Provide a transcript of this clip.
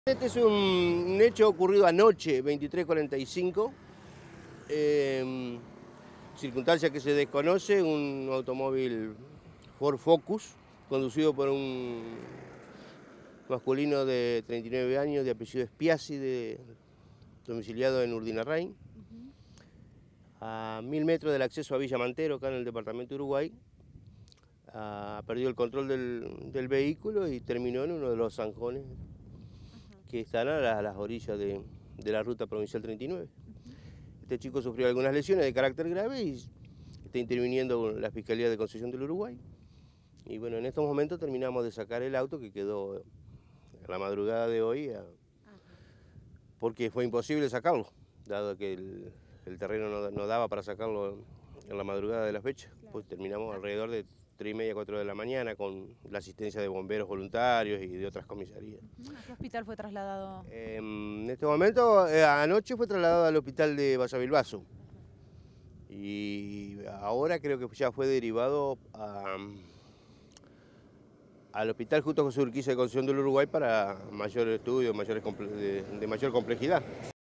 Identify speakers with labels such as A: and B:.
A: Este es un hecho ocurrido anoche, 23:45, circunstancia que se desconoce, un automóvil Ford Focus, conducido por un masculino de 39 años, de apellido Spiazzi, domiciliado en Urdinarrain, a 1000 metros del acceso a Villa Mantero, acá en el departamento de Uruguay. Perdió el control del vehículo y terminó en uno de los zanjones que están a las orillas de la ruta provincial 39. Este chico sufrió algunas lesiones de carácter grave y está interviniendo la Fiscalía de Concepción del Uruguay. Y bueno, en estos momentos terminamos de sacar el auto que quedó en la madrugada de hoy, porque fue imposible sacarlo, dado que el terreno no daba para sacarlo en la madrugada de la fecha. Pues terminamos alrededor de 3:30, 4 de la mañana, con la asistencia de bomberos voluntarios y de otras comisarías.
B: ¿A qué hospital fue trasladado?
A: En este momento, anoche fue trasladado al hospital de Basavilbaso. Y ahora creo que ya fue derivado al Hospital Justo José Urquiza de Concepción del Uruguay para mayor estudio, de mayor complejidad.